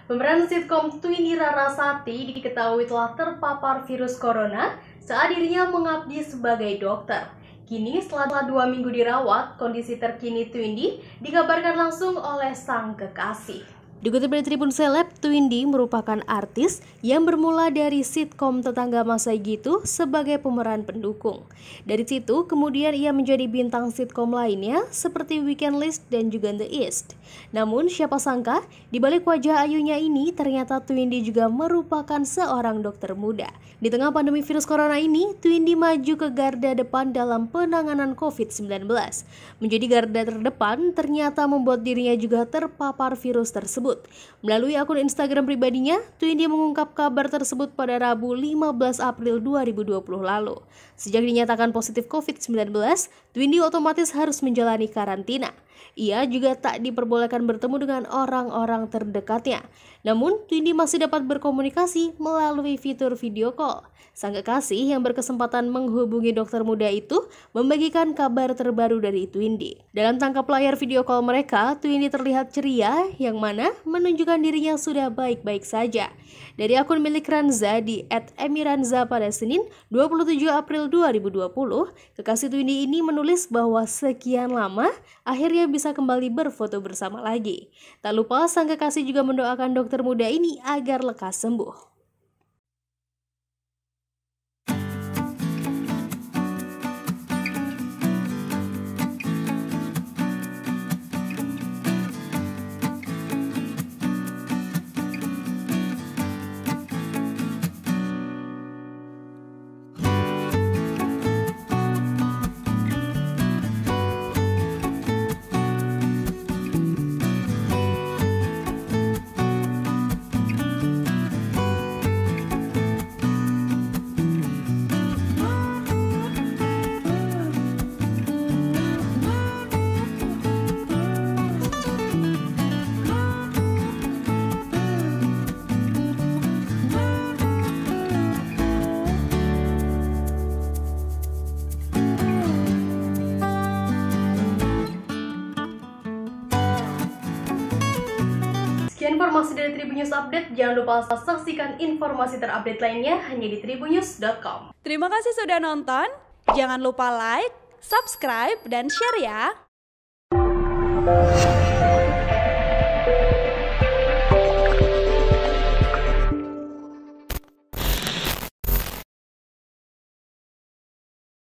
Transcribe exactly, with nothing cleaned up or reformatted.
Pemeran sitkom Twindy Rarasati diketahui telah terpapar virus corona saat dirinya mengabdi sebagai dokter. Kini setelah dua minggu dirawat, kondisi terkini Twindy dikabarkan langsung oleh sang kekasih. Dikutip dari Tribun Seleb, Twindy merupakan artis yang bermula dari sitkom Tetangga Masa Gitu sebagai pemeran pendukung. Dari situ, kemudian ia menjadi bintang sitkom lainnya seperti Weekend List dan juga The East. Namun, siapa sangka, di balik wajah ayunya ini, ternyata Twindy juga merupakan seorang dokter muda. Di tengah pandemi virus corona ini, Twindy maju ke garda depan dalam penanganan covid sembilan belas. Menjadi garda terdepan ternyata membuat dirinya juga terpapar virus tersebut. Melalui akun Instagram pribadinya, Twindy mengungkap kabar tersebut pada Rabu lima belas April dua ribu dua puluh lalu. Sejak dinyatakan positif covid sembilan belas, Twindy otomatis harus menjalani karantina. Ia juga tak diperbolehkan bertemu dengan orang-orang terdekatnya. Namun, Twindy masih dapat berkomunikasi melalui fitur video call. Sang kekasih yang berkesempatan menghubungi dokter muda itu membagikan kabar terbaru dari Twindy. Dalam tangkap layar video call mereka, Twindy terlihat ceria yang mana menunjukkan dirinya sudah baik-baik saja. Dari akun milik Ranza di et emiranza pada Senin dua puluh tujuh April dua ribu dua puluh, kekasih Twindy ini menulis bahwa sekian lama akhirnya bisa kembali berfoto bersama lagi. Tak lupa sang kekasih juga mendoakan dokter muda ini agar lekas sembuh. Sekian informasi dari Tribun News Update. Jangan lupa saksikan informasi terupdate lainnya hanya di tribunnews dot com. Terima kasih sudah nonton. Jangan lupa like, subscribe, dan share ya.